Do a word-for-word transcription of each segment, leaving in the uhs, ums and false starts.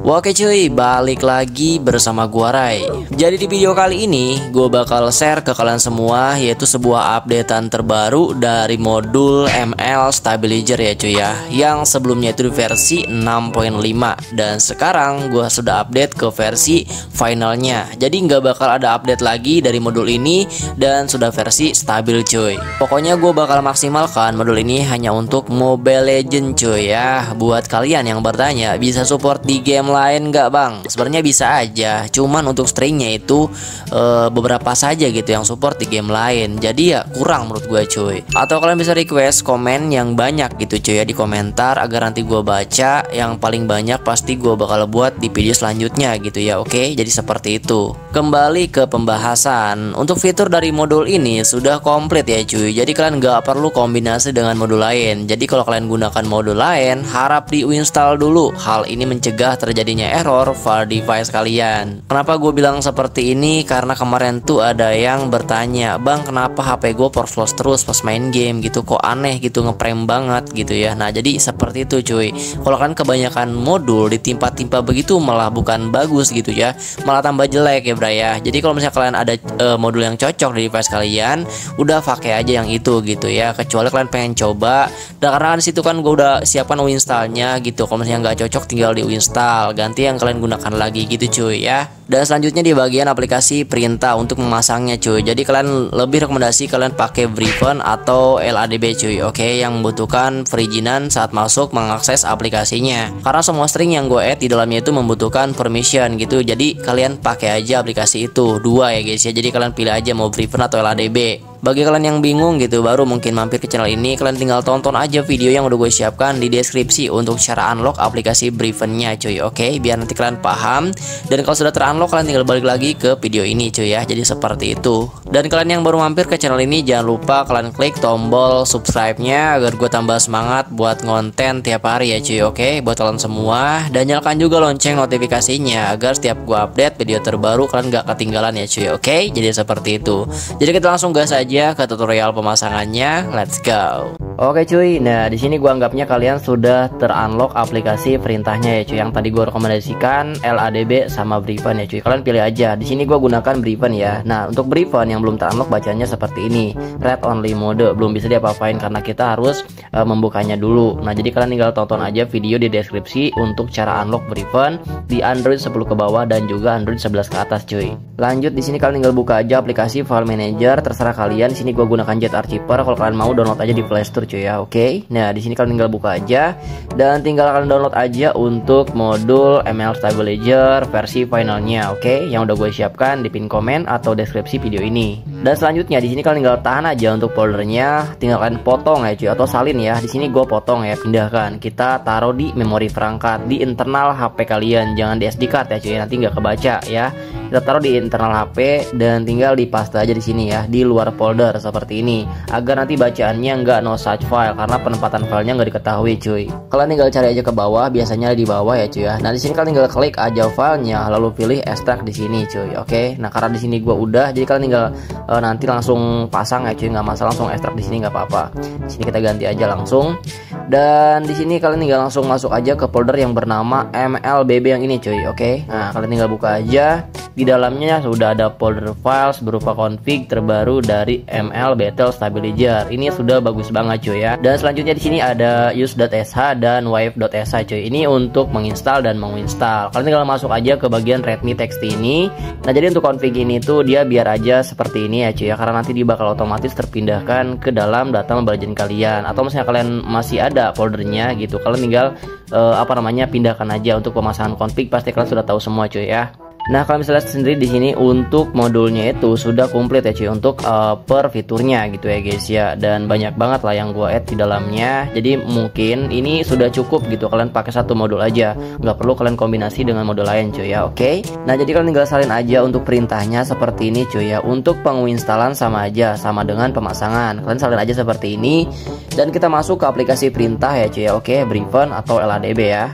Oke cuy, balik lagi bersama gua Rai. Jadi di video kali ini gua bakal share ke kalian semua yaitu sebuah updatean terbaru dari modul M L Stabilizer ya cuy ya, yang sebelumnya itu di versi enam titik lima dan sekarang gua sudah update ke versi finalnya. Jadi nggak bakal ada update lagi dari modul ini dan sudah versi stabil cuy. Pokoknya gua bakal maksimalkan modul ini hanya untuk Mobile Legends cuy ya. Buat kalian yang bertanya bisa support di game lain nggak bang? Sebenarnya bisa aja, cuman untuk stringnya itu e, beberapa saja gitu yang support di game lain, jadi ya kurang menurut gue cuy. Atau kalian bisa request komen yang banyak gitu cuy ya di komentar agar nanti gue baca yang paling banyak, pasti gue bakal buat di video selanjutnya gitu ya. Oke, jadi seperti itu. Kembali ke pembahasan, untuk fitur dari modul ini sudah komplit ya cuy, jadi kalian nggak perlu kombinasi dengan modul lain. Jadi kalau kalian gunakan modul lain harap di uninstall dulu. Hal ini mencegah terjadinya error file device kalian. Kenapa gue bilang seperti ini? Karena kemarin tuh ada yang bertanya, bang kenapa H P gue power loss terus pas main game gitu, kok aneh gitu, ngeprem banget gitu ya. Nah jadi seperti itu cuy. Kalau kan kebanyakan modul ditimpa-timpa begitu malah bukan bagus gitu ya, malah tambah jelek ya bray ya. Jadi kalau misalnya kalian ada uh, modul yang cocok di device kalian, udah pakai aja yang itu gitu ya. Kecuali kalian pengen coba, dan karena di situ kan gue udah siapkan uninstallnya gitu. Kalau misalnya nggak cocok tinggal di uninstall, ganti yang kalian gunakan lagi gitu cuy ya. Dan selanjutnya di bagian aplikasi perintah untuk memasangnya cuy. Jadi kalian lebih rekomendasi kalian pakai Briven atau L A D B cuy. Oke, yang membutuhkan perizinan saat masuk mengakses aplikasinya. Karena semua string yang gue add di dalamnya itu membutuhkan permission gitu. Jadi kalian pakai aja aplikasi itu dua ya guys ya. Jadi kalian pilih aja mau Briven atau L A D B. Bagi kalian yang bingung gitu baru mungkin mampir ke channel ini, kalian tinggal tonton aja video yang udah gue siapkan di deskripsi untuk cara unlock aplikasi Briven-nya cuy. Oke, biar nanti kalian paham. Dan kalau sudah terunlock kalian tinggal balik lagi ke video ini cuy ya. Jadi seperti itu. Dan kalian yang baru mampir ke channel ini jangan lupa kalian klik tombol subscribe-nya agar gue tambah semangat buat ngonten tiap hari ya cuy. Oke, buat kalian semua. Dan nyalakan juga lonceng notifikasinya agar setiap gue update video terbaru kalian gak ketinggalan ya cuy. Oke, jadi seperti itu. Jadi kita langsung gas aja ke tutorial pemasangannya. Let's go. Oke cuy, nah di sini gua anggapnya kalian sudah terunlock aplikasi perintahnya ya cuy. Yang tadi gua rekomendasikan L A D B sama Briven ya cuy. Kalian pilih aja. Di sini gua gunakan Briven ya. Nah untuk Briven yang belum terunlock bacanya seperti ini, read only mode, belum bisa diapa-apain karena kita harus uh, membukanya dulu. Nah jadi kalian tinggal tonton aja video di deskripsi untuk cara unlock Briven di Android sepuluh ke bawah dan juga Android sebelas ke atas cuy. Lanjut di sini kalian tinggal buka aja aplikasi file manager, terserah kalian. Di sini gua gunakan Jet Archiver. Kalau kalian mau download aja di Play Store cuy ya. Oke. Okay. Nah, di sini kalian tinggal buka aja dan tinggal kalian download aja untuk modul M L Stabilizer versi finalnya. Oke, okay. Yang udah gue siapkan di pin komen atau deskripsi video ini. Dan selanjutnya di sini kalian tinggal tahan aja untuk foldernya, tinggal kalian potong ya cuy atau salin ya. Di sini gue potong ya, pindahkan. Kita taruh di memori perangkat di internal H P kalian, jangan di S D card ya cuy, nanti nggak kebaca ya. Kita taruh di internal H P dan tinggal dipaste aja di sini ya, di luar folder seperti ini, agar nanti bacaannya nggak no such file karena penempatan filenya nggak diketahui cuy. Kalian tinggal cari aja ke bawah, biasanya di bawah ya cuy ya. Nah di sini kalian tinggal klik aja filenya, lalu pilih extract di sini cuy. Oke, nah karena di sini gua udah, jadi kalian tinggal uh, nanti langsung pasang ya cuy, nggak masalah, langsung extract di sini nggak apa-apa. Di sini kita ganti aja langsung. Dan di sini kalian tinggal langsung masuk aja ke folder yang bernama M L B B yang ini cuy. Oke, nah kalian tinggal buka aja. Di dalamnya sudah ada folder files berupa config terbaru dari M L Battle Stabilizer. Ini sudah bagus banget cuy ya. Dan selanjutnya di sini ada use.sh dan wave.sh cuy. Ini untuk menginstal dan menginstal. Kalian tinggal masuk aja ke bagian readme text ini. Nah, jadi untuk config ini tuh dia biar aja seperti ini ya cuy ya, karena nanti dia bakal otomatis terpindahkan ke dalam data Mobile Legends kalian. Atau misalnya kalian masih ada foldernya gitu, kalian tinggal uh, apa namanya pindahkan aja. Untuk pemasangan config pasti kalian sudah tahu semua cuy ya. Nah, kalian bisa lihat sendiri di sini untuk modulnya itu sudah komplit ya cuy untuk uh, per fiturnya gitu ya guys ya, dan banyak banget lah yang gua add di dalamnya. Jadi mungkin ini sudah cukup gitu, kalian pakai satu modul aja, nggak perlu kalian kombinasi dengan modul lain cuy ya. Oke, nah jadi kalian tinggal salin aja untuk perintahnya seperti ini cuy ya. Untuk penginstalan sama aja, sama dengan pemasangan, kalian salin aja seperti ini dan kita masuk ke aplikasi perintah ya cuy ya. Oke, Briven atau L A D B ya.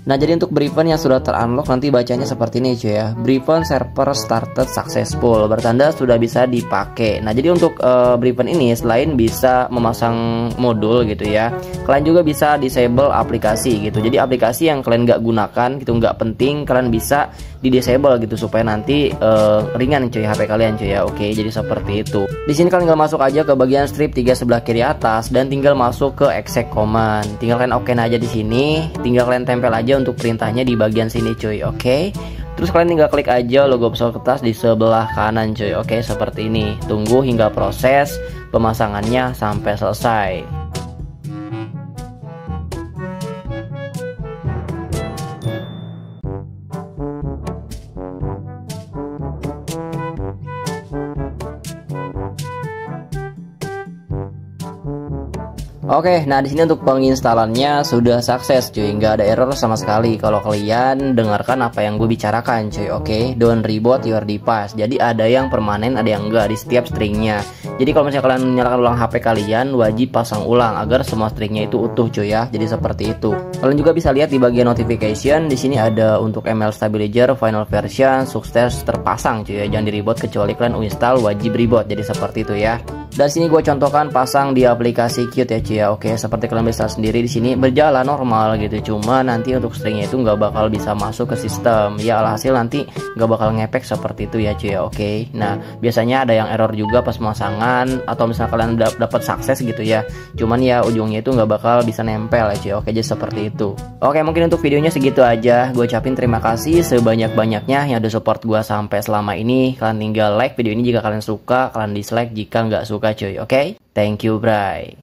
Nah, jadi untuk Briefan yang sudah terunlock nanti bacanya seperti ini cuy ya. Briefan server started successful, bertanda sudah bisa dipakai. Nah, jadi untuk uh, Briefan ini selain bisa memasang modul gitu ya, kalian juga bisa disable aplikasi gitu. Jadi aplikasi yang kalian nggak gunakan gitu, nggak penting, kalian bisa di disable gitu supaya nanti uh, ringan cuy H P kalian cuy ya. Oke, jadi seperti itu. Di sini kalian tinggal masuk aja ke bagian strip tiga sebelah kiri atas dan tinggal masuk ke exec command. Tinggal kalian oke aja di sini, tinggal kalian tempel aja untuk perintahnya di bagian sini cuy. Oke. Terus kalian tinggal klik aja logo pesawat kertas di sebelah kanan cuy. Oke, seperti ini. Tunggu hingga proses pemasangannya sampai selesai. Oke, nah di sini untuk penginstalannya sudah sukses cuy, nggak ada error sama sekali. Kalau kalian dengarkan apa yang gue bicarakan cuy, oke, don't reboot your device. Jadi ada yang permanen, ada yang enggak di setiap stringnya. Jadi kalau misalnya kalian menyalakan ulang H P kalian, wajib pasang ulang agar semua stringnya itu utuh cuy ya. Jadi seperti itu. Kalian juga bisa lihat di bagian notification, di sini ada untuk M L Stabilizer final version sukses terpasang cuy ya. Jangan di reboot kecuali kalian uninstall, wajib reboot. Jadi seperti itu ya. Dan sini gue contohkan pasang di aplikasi Qt ya cuy ya. Oke, seperti kalian bisa sendiri di sini berjalan normal gitu. Cuma nanti untuk stringnya itu nggak bakal bisa masuk ke sistem. Ya alhasil nanti nggak bakal ngepek seperti itu ya cuy ya. Oke. Nah, biasanya ada yang error juga pas pemasangan atau misalnya kalian dapat sukses gitu ya. Cuman ya ujungnya itu nggak bakal bisa nempel ya cuy. Oke, jadi seperti itu. Oke, mungkin untuk videonya segitu aja. Gue ucapin terima kasih sebanyak-banyaknya yang udah support gue sampai selama ini. Kalian tinggal like video ini jika kalian suka, kalian dislike jika nggak suka cuy. Oke, thank you, bye.